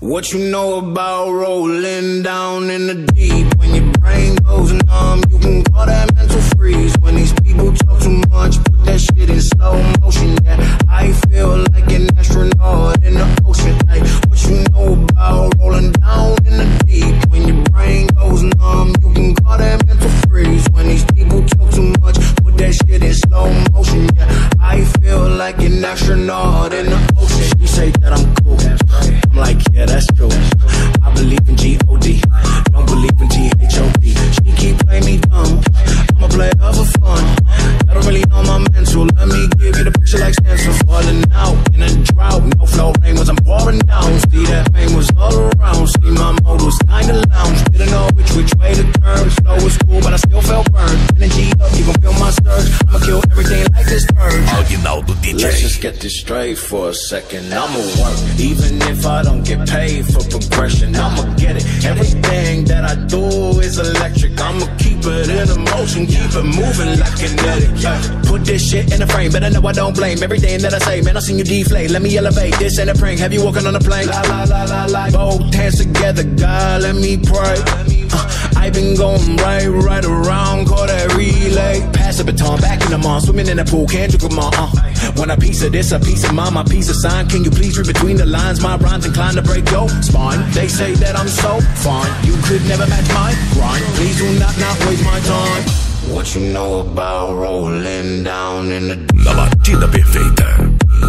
What you know about rolling down in the deep? When your brain goes numb, you can call that mental freeze. When these people talk too much, put that shit in slow motion. Yeah, I feel like an astronaut in the ocean. Ay, what you know about rolling down in the deep? When your brain goes numb, you can call that mental freeze. When these people talk too much, put that shit in slow motion. Yeah, I feel like an astronaut in the ocean. You say that I'm cool, I'm like, yeah, that's true. I believe in G-O-D, don't believe in G-H-O-D. She keep playing me dumb, I'm a player for fun. I don't really know my mental, let me give you the picture like stencil. Falling out in a drought, no flow rain was I'm pouring down. See that fame was all around, see my mode was kinda lounge. Didn't know which way to turn, slow was cool but I still felt burned. Energy up, you gon' feel my surge, I'ma kill everything like this bird. Let's just get this straight for a second, I'ma work. Even if I don't get paid for progression, I'ma get it. Everything that I do is electric, I'ma keep it in motion, keep it moving like kinetic. Put this shit in a frame, but I know I don't blame everything that I say. Man, I seen you deflate, let me elevate. This ain't a prank, have you walking on a plane? La la la la la. Both hands together, God, let me pray. I've been going right around, call that relay. Pass the baton, back in the mall, swimming in the pool, can't drink with my Want a piece of this, a piece of mine, my piece of sign. Can you please read between the lines? My rhymes inclined to break your spine. They say that I'm so fine, you could never match my grind. Please do not waste my time. What you know about rolling down in the deep? La batida perfeita.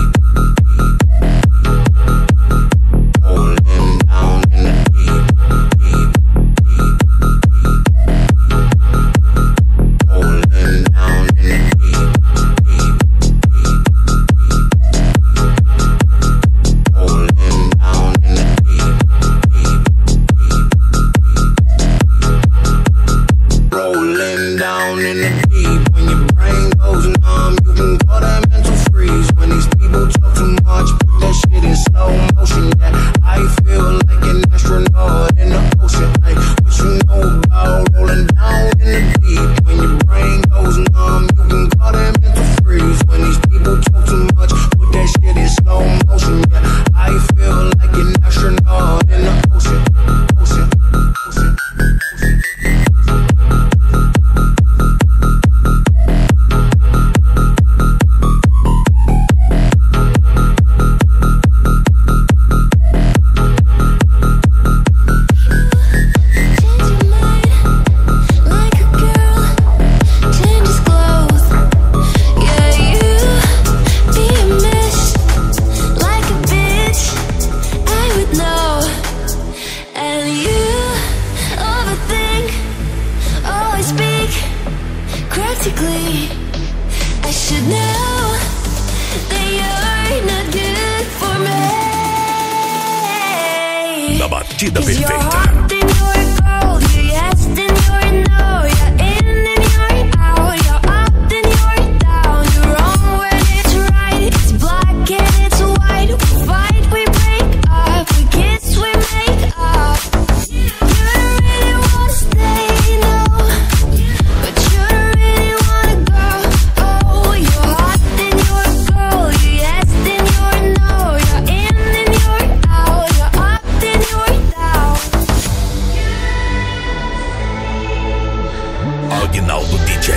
Rolling down in the deep. Rolling down in the deep. Rolling down in the deep. Rolling down in the deep. When your brain goes numb, you can call that mental freeze. When these people talk too much, put that shit in slow motion. Yeah, I feel like an astronaut in the ocean. Like, what you know about rolling down in the deep? When your brain goes numb, you can call that mental freeze. When these people talk too much, put that shit in slow motion. Yeah, I feel like an astronaut in the ocean. Ocean, ocean, ocean. I should know that you're not good for me. La batida 'Cause you're perfeita. hot and you're cold, you're yes and you're no, you're in and you're out, you're up and you're down, you're wrong when it's right, it's black and it's white. We fight, we break up, we kiss, we make up. You don't really wanna stay, no, but you don't really wanna go. Oh, you're hot and you're cold, you're yes and you're no, you're in and you're out, you're up and you're down. Aguinaldo DJ.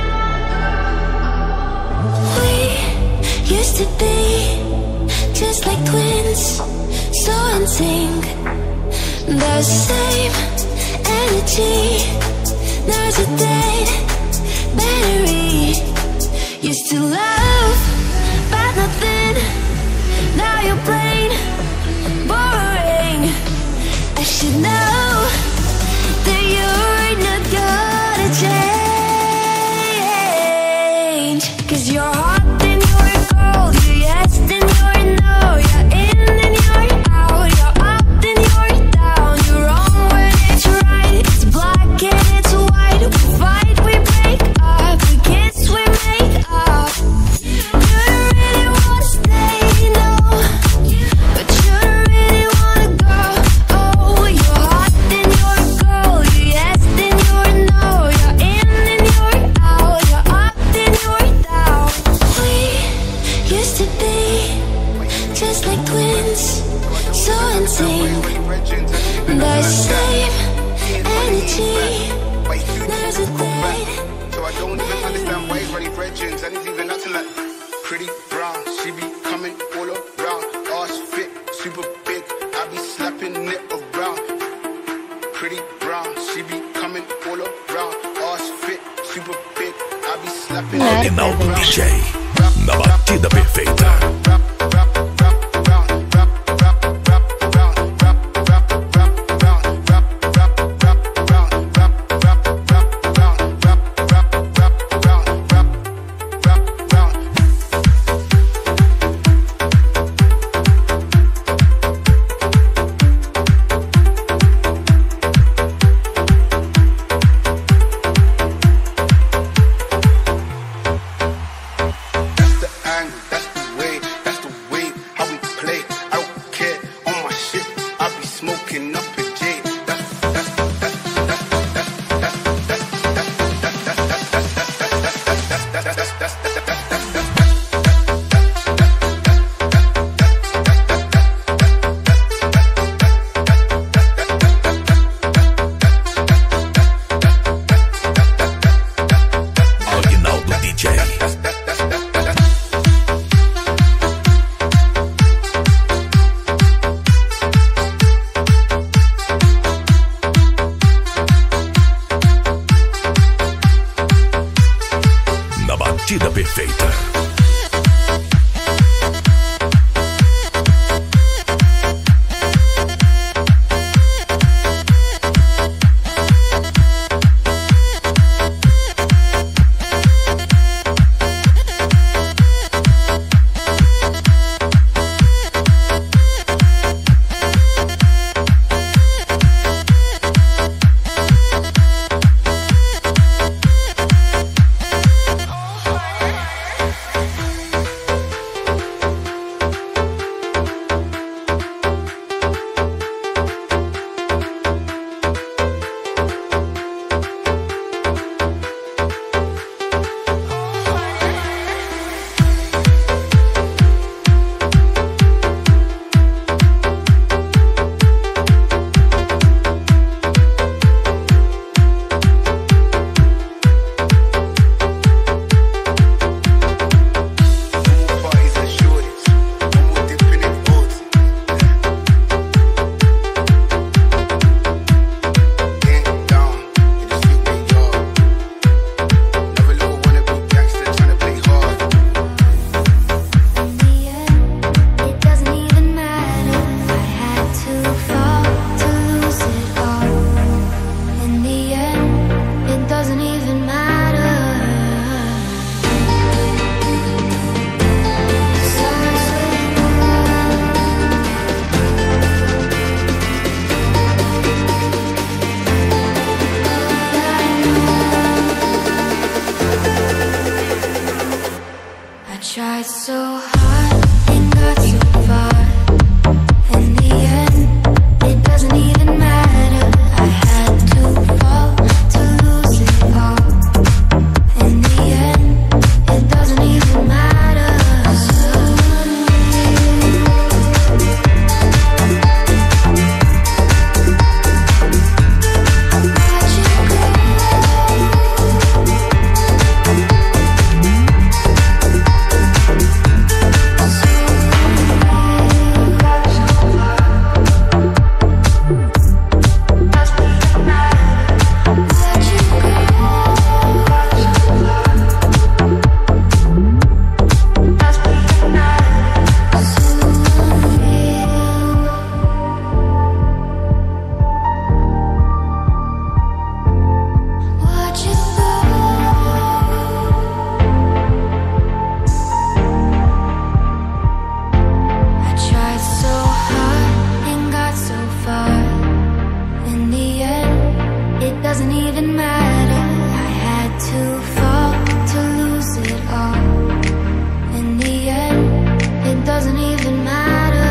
We used to be just like twins, so in sync. The same energy, now's a dead battery. Used to love, but nothing. Now you're plain boring. I should know that you're not gonna change. 'Cause you're hot and you're cold, you're yes and you're no, you're in and you're out, you're up and you're down, you're wrong when it's right, it's black and it's white. We fight, we break up, we kiss, we make up. You pretty brown. She be coming all around. Ass fit, super fit. I be slapping. Aguinaldo DJ, na batida perfeita. Batida perfeita. Tried so hard and got so far. In the end, it doesn't even matter. I had to fall to lose it all. In the end, it doesn't even matter. Doesn't even matter. I had to fall to lose it all. In the end, it doesn't even matter.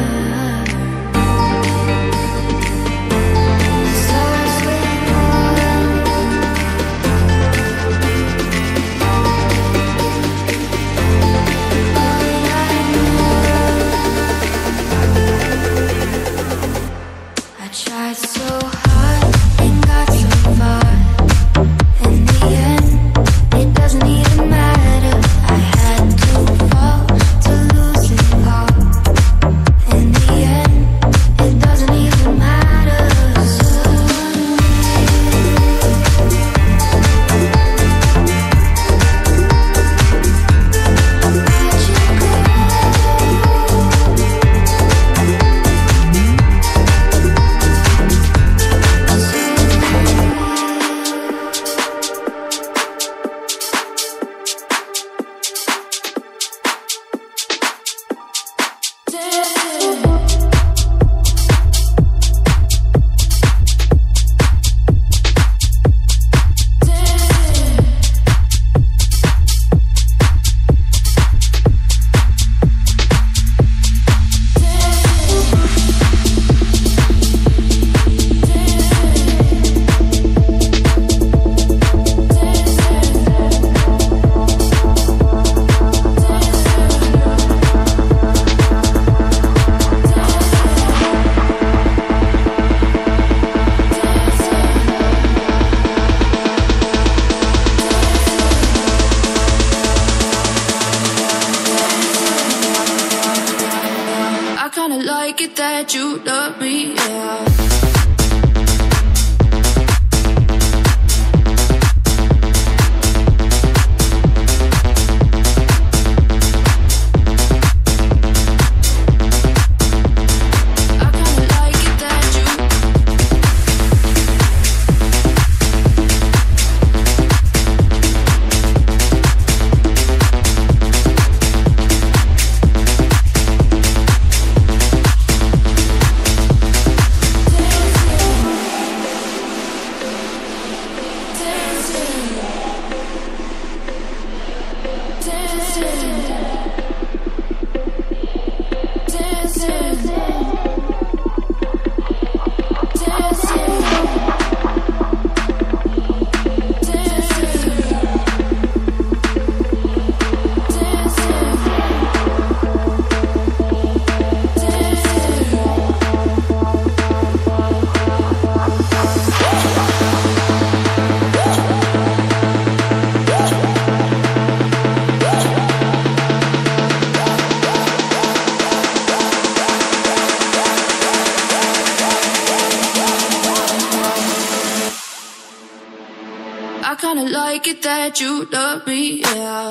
I tried so hard and got so far. In the end, it doesn't even matter. I had to fall to lose it all. In the end, it doesn't even matter. that you love me, yeah. I kinda like it that you love me, yeah.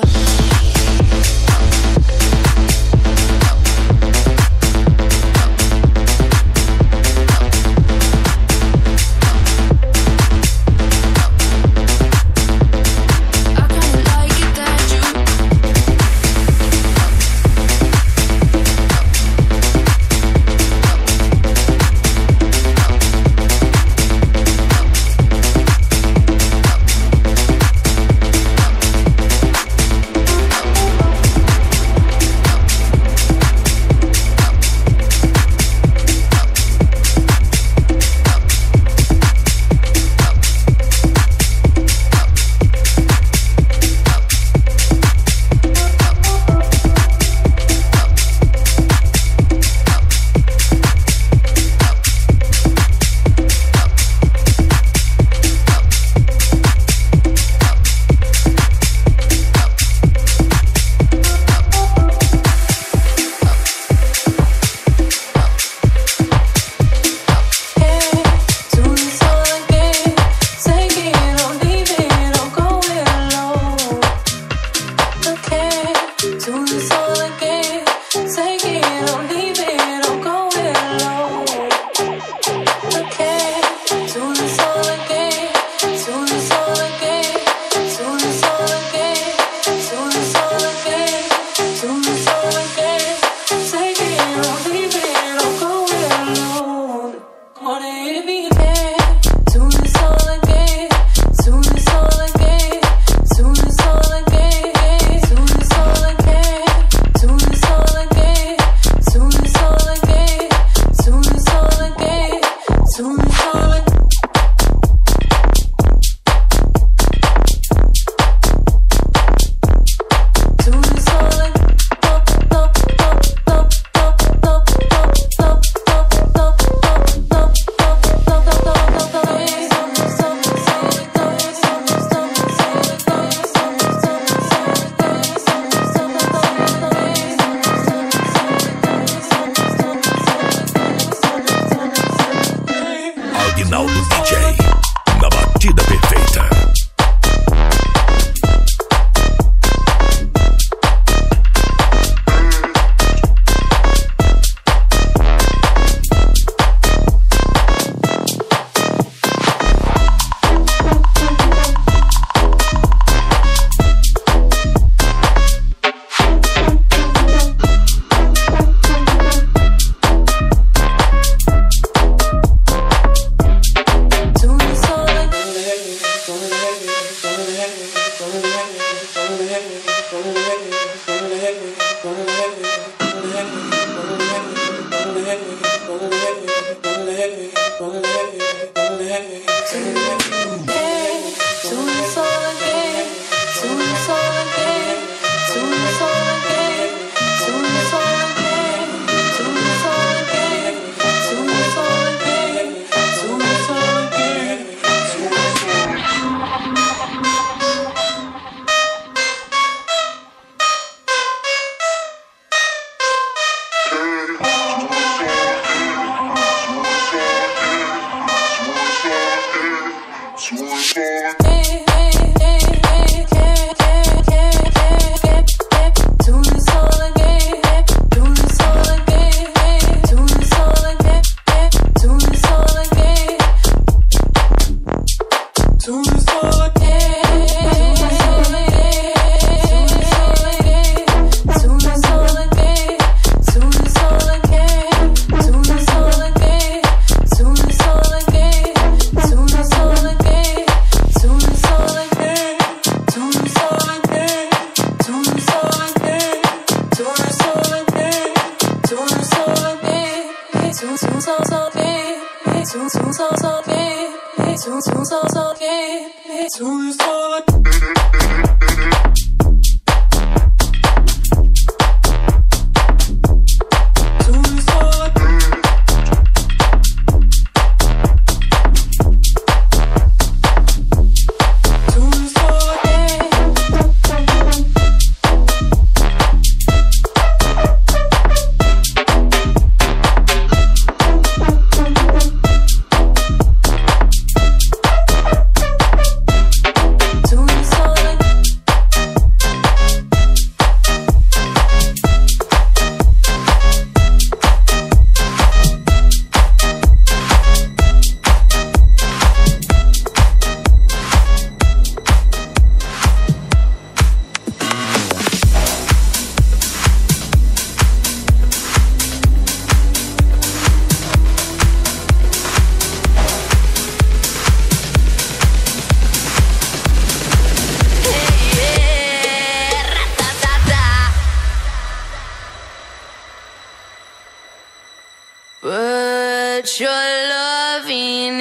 Put your loving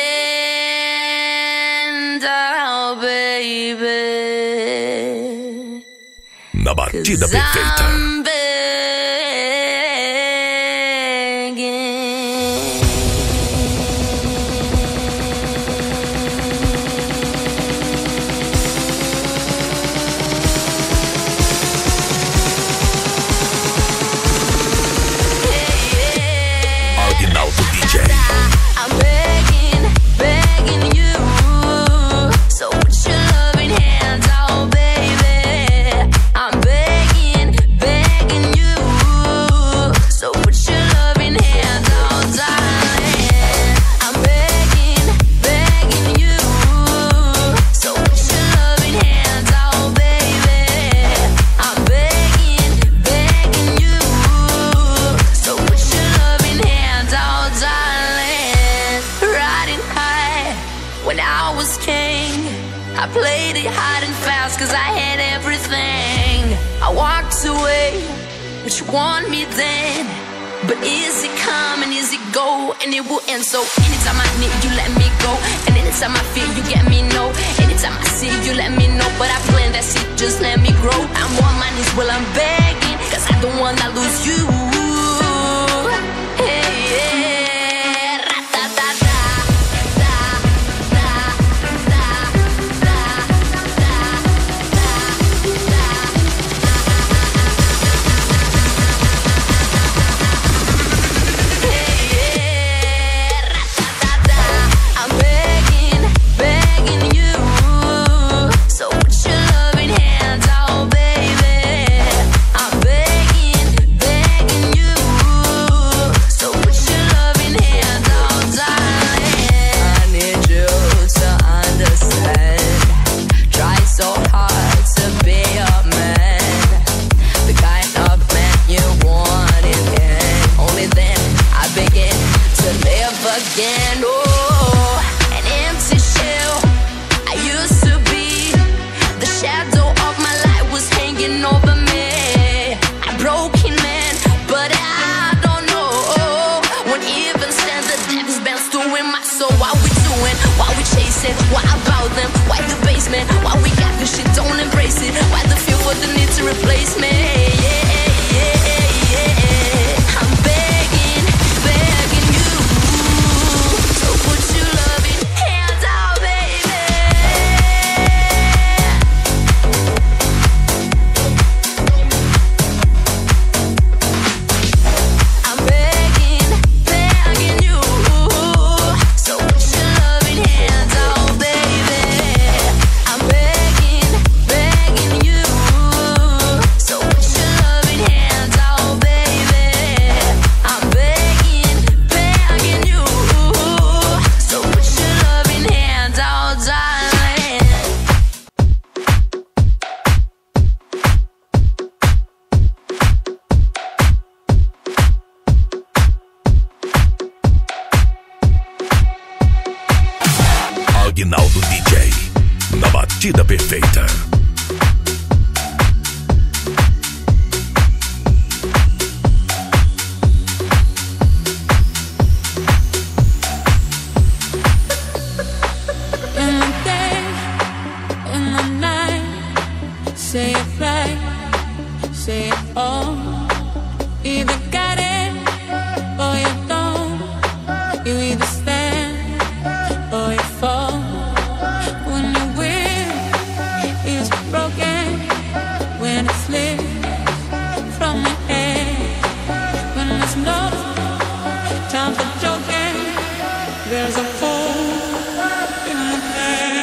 hand out, baby. Na batida perfeita. I'm begging. Aguinaldo DJ. I'm begging, begging you. So put your loving hands out, baby. I'm begging, begging you. So put your loving hands out, darling. I'm begging, begging you. So put your loving hands out, baby. I'm begging, begging you. So put your loving hands out, darling. Riding high when I was king, I played it hard and fast cause I had everything. I walked away, but you want me then. But is it come and is it go? And it will end. So anytime I need you, let me go. And anytime I feel you, get me no. Anytime I see you, let me know. But I plan that shit, just let me grow. I'm on my knees while I'm begging, cause I don't wanna lose you. Hey, yeah. Ra-da-da-da. Da, da, da, da, da, da, da. Hey, yeah. Ra-da-da-da. I'm begging, begging you. So put your loving hands out, baby. I'm begging, begging you. So put your loving hands out, darling. I need you to understand. Try so hard to be a man, the kind of man you wanted, and only then I begin to live again. Oh, an empty shell I used to be. The shadow of my life was hanging over me. A broken man, but I don't know. When even stand the devil's been doing my soul. What we doing? What we chasing? What about them? Why the basement? Why we got this shit? Don't embrace it. Why the feel for the need to replace me? Yeah, yeah, yeah. I'm begging, begging you. So put your loving hands out, baby. I'm begging, begging you. So put your loving hands out, baby. Aguinaldo DJ. Na batida perfeita. Say it right, say it all. Either got it or you don't. You either stand or you fall. When your will is broken, when it slips from your head, when there's no time for joking, there's a hole in the head.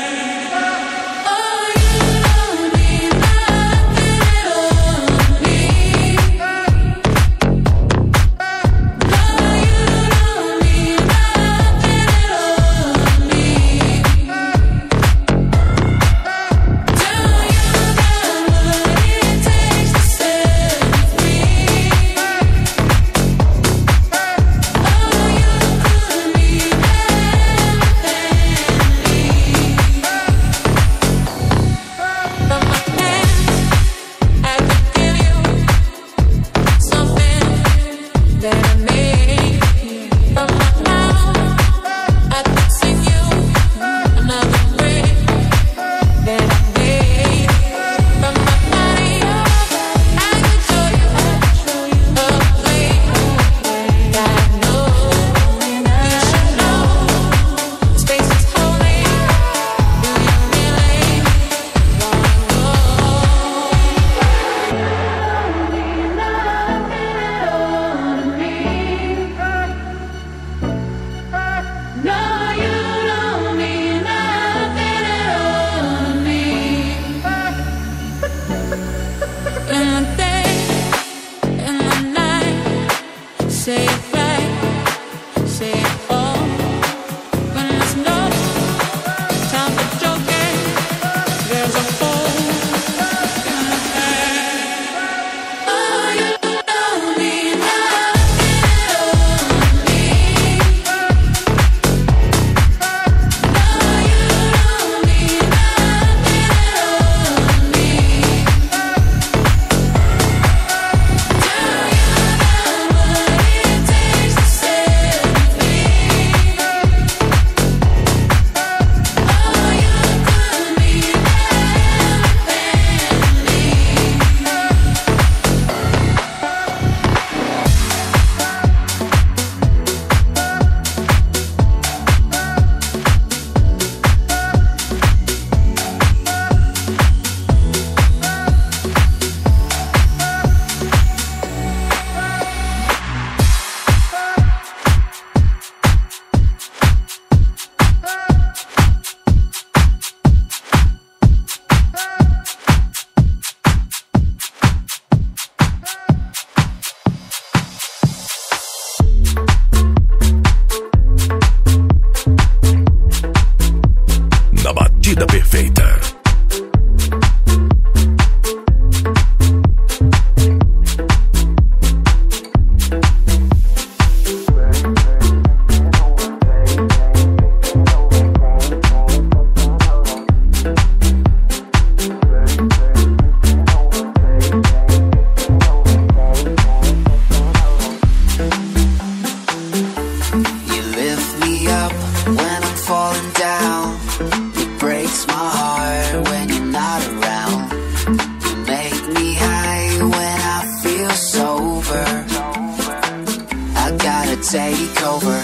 Take over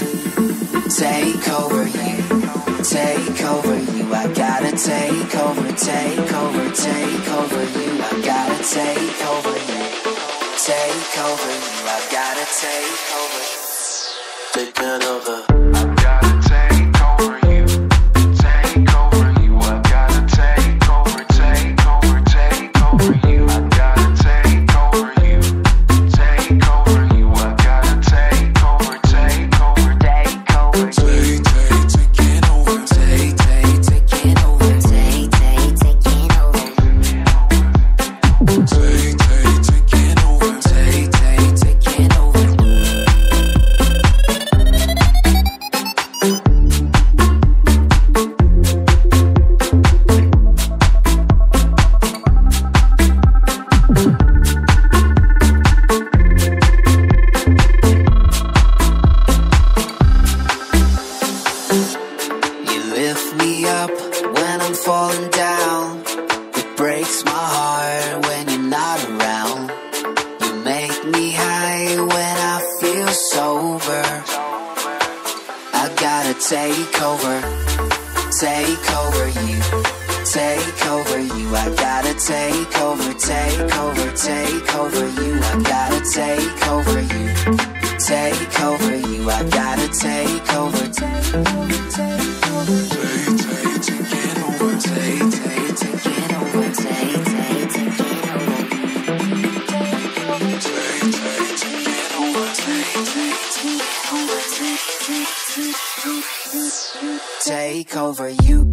you, take over you. I gotta take over you. I gotta take over you, I gotta take over. Taking over. I gotta take over you, take over you. I gotta take over you. I gotta take over you, take over you. I gotta take over. Taking over. Taking over. over you, take over you. I gotta take over you. I gotta take over you, take over you. I gotta take over, take over. Take over you.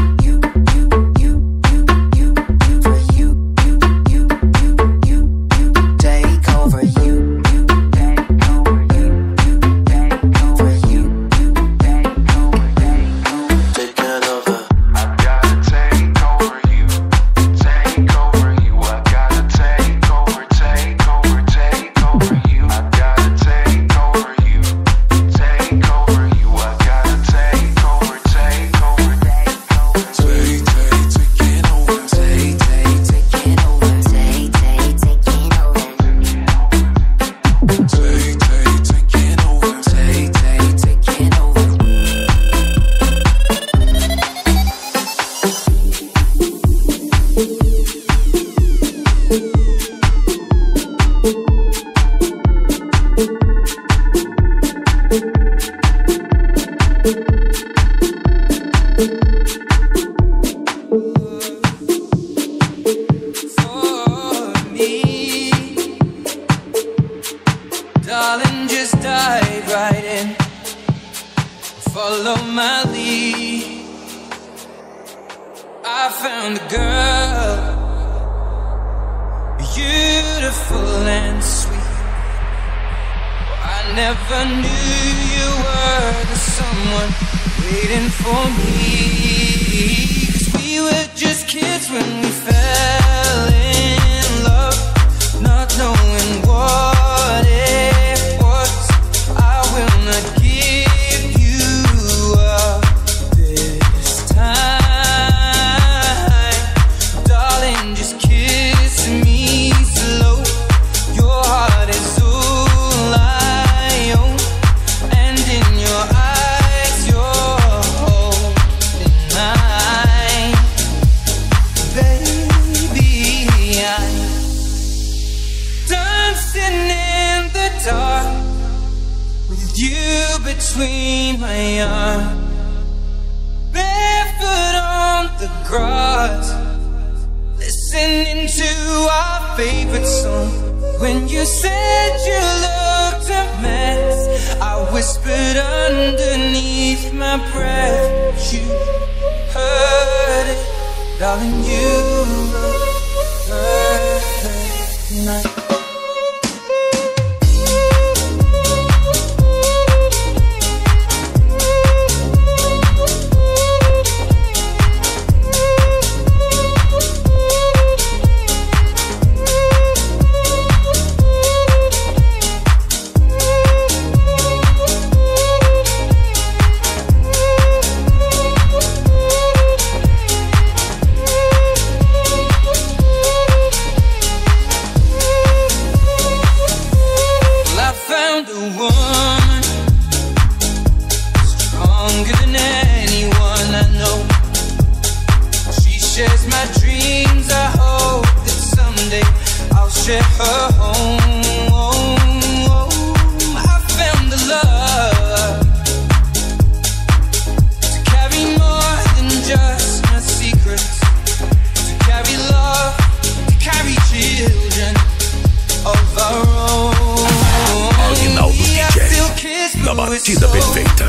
Batida perfeita.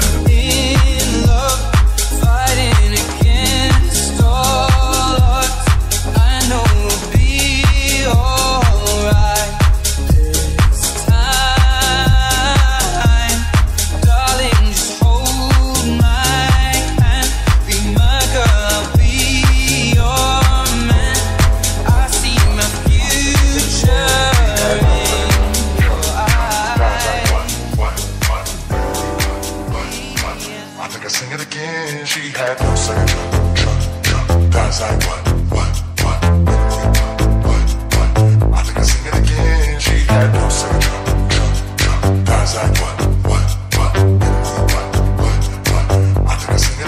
I think I sing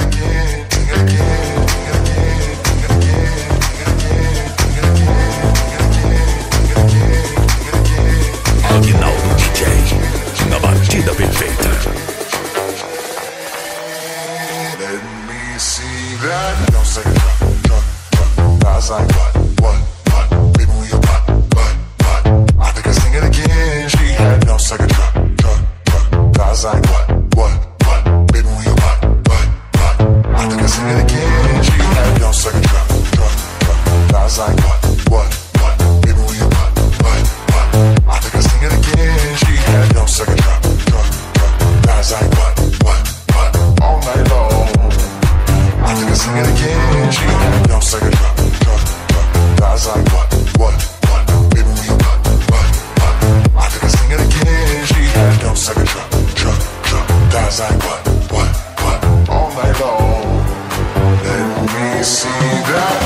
see that. Don't say it, drop. Guys like what? Baby, we what? I think I sing it again. She had no second drop. Guys like what? Baby, we what? I think I sing it again. She had no second drop. Guys like what? Baby, we what? I think I sing it again. She had no second drop. Guys like what? All night long. I think I sing it again. She had no second drop. Guys like what? Baby, we what? I think I sing it again. She had no second drop. Guys like what? All night long. Let me see that.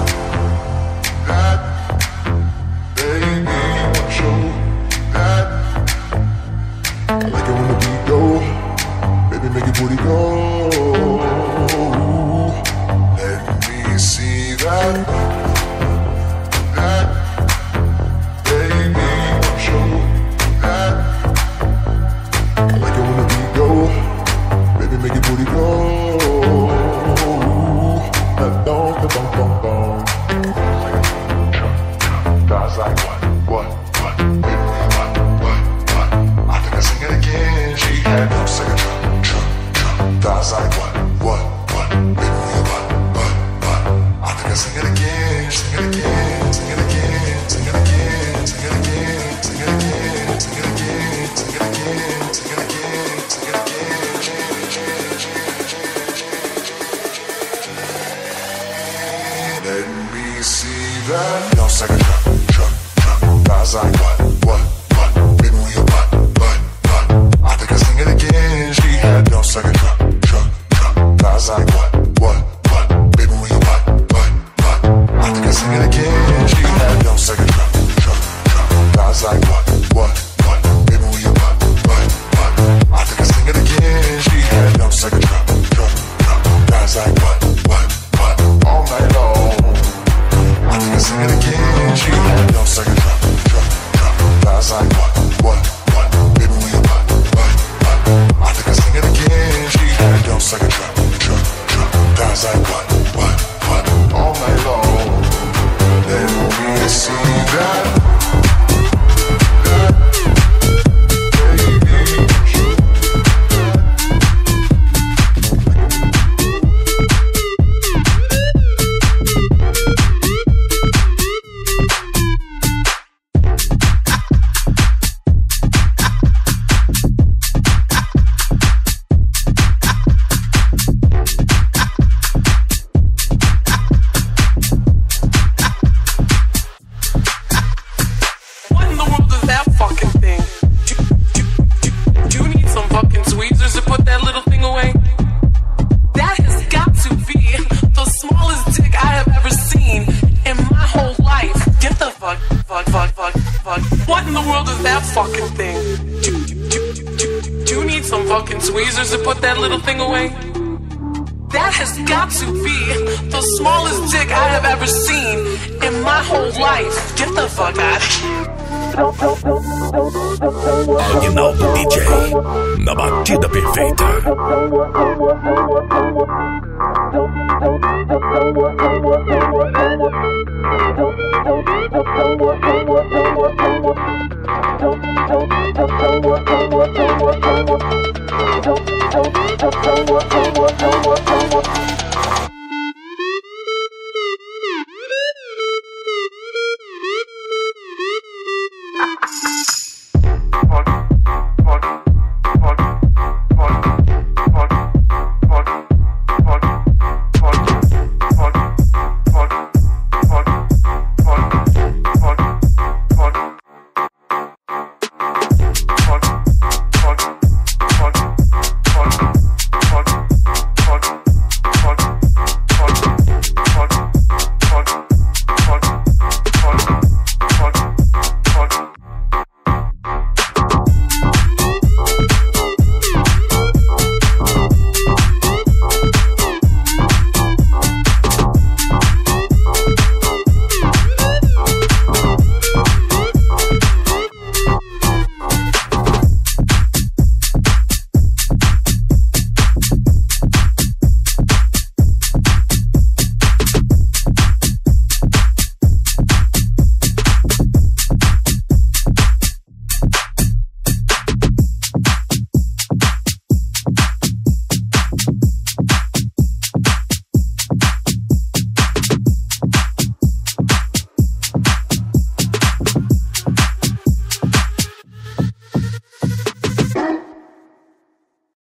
Baby, want you. That. I like it when the beat go. Baby, make your booty go. Let me see that. Baby, want you. That. I like it when the beat go. Baby, make your booty go. That dong. Guys like what? Baby, what? I think I sing it again. She had no second drop. Guys like what? Baby, what? I think I sing it again. Sing it again. Let me see that. No second drop. Guys like what? Baby, we what? I think I sing it again. She had no second drop. Guys like what? Baby, we what? I think I sing it again. She had no second drop. Guys like what? Baby, we what? I think I sing it again. She had no second drop. Guys like what? All night long. I think I sing it again. She had no second drop. Guys like what? Baby, we what? I think I sing it again. She had no second drop. Guys like what? All night long. Let me see that. What in the world is that fucking thing? Do you need some fucking tweezers to put that little thing away? That has got to be the smallest dick I have ever seen in my whole life. Get the fuck out of here. Aguinaldo DJ, na batida perfeita.